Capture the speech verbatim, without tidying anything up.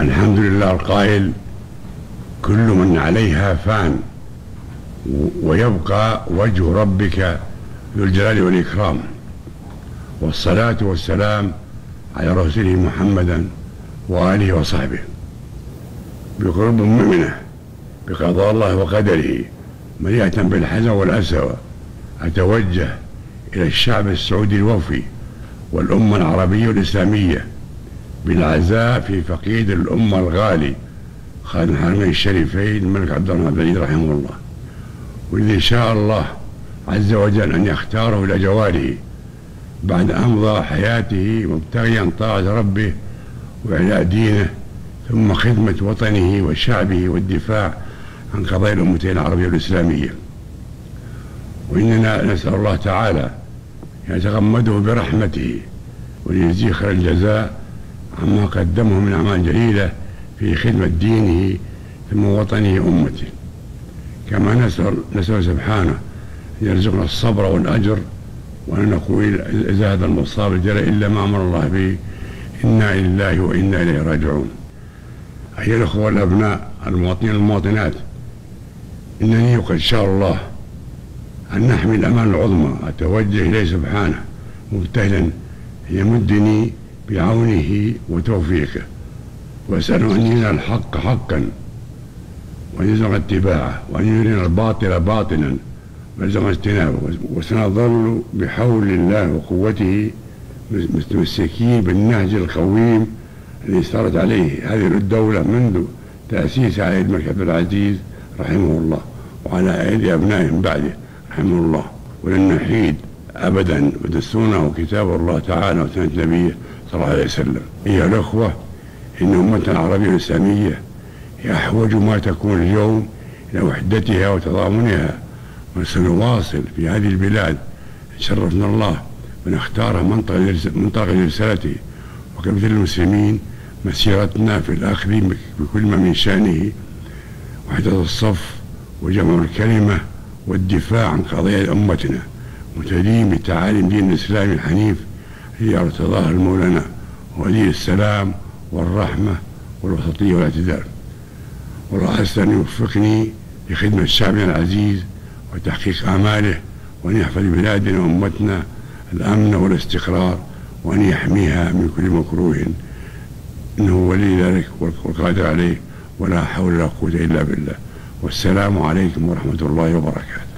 الحمد لله القائل: كل من عليها فان ويبقى وجه ربك ذو الجلال والإكرام. والصلاة والسلام على رسوله محمدا وآله وصحبه. بقلوب مؤمنة بقضاء الله وقدره مليئة بالحزن والأسى، أتوجه إلى الشعب السعودي الوفي والأمة العربية والإسلامية بالعزاء في فقيد الأمة الغالي خادم الحرمين الشريفين الملك عبد الرحمن بن عبد رحمه الله، والذي شاء الله عز وجل أن يختاره إلى جواله بعد أمضى حياته مبتغيا طاعة ربه وإعلاء دينه، ثم خدمة وطنه وشعبه والدفاع عن قضايا الأمتين العربية والإسلامية. وإننا نسأل الله تعالى أن يتغمده برحمته ويجزيه خير الجزاء عما قدمه من أعمال جليلة في خدمة دينه ثم وطنه أمته. كما نسأل نسأل سبحانه أن يرزقنا الصبر والأجر، وأن نقول إذا هذا المصاب الجليل إلا ما أمر الله به، إنا لله وإنا إليه راجعون. أيها الأخوة والأبناء المواطنين والمواطنات، إنني قد شاء الله أن نحمل الأمانة العظمى، أتوجه إليه سبحانه مبتهلا أن يمدني بعونه وتوفيقه، وأسأله أن يرينا الحق حقا وأن يلزم اتباعه، وأن يرينا الباطل باطلا ويلزم اجتنابه. وسنظل بحول الله وقوته متمسكين بالنهج القويم الذي سارت عليه هذه الدولة منذ تأسيس على يد الملك عبد العزيز رحمه الله وعلى أيدي أبنائهم بعده رحمه الله. ولن نحيد أبدا ودستورنا كتاب الله تعالى وسنة نبيه صلى الله عليه وسلم. أيها الأخوة، إن أمتنا العربية الإسلامية هي أحوج ما تكون اليوم إلى وحدتها وتضامنها، وسنواصل في هذه البلاد شرفنا الله ونختار منطقة لرسالته وكمثل المسلمين مسيرتنا في الأخذ بكل ما من شأنه وحدة الصف وجمع الكلمة والدفاع عن قضايا أمتنا، متدين بتعاليم دين الإسلام الحنيف الذي ارتضاه المولى ولي السلام والرحمة والوسطية والاعتدال. والله أسأل أن يوفقني لخدمة شعبنا العزيز وتحقيق آماله، وأن يحفظ بلادنا وأمتنا الأمن والاستقرار، وأن يحميها من كل مكروه، إنه ولي ذلك والقادر عليه، ولا حول ولا قوة إلا بالله. والسلام عليكم ورحمة الله وبركاته.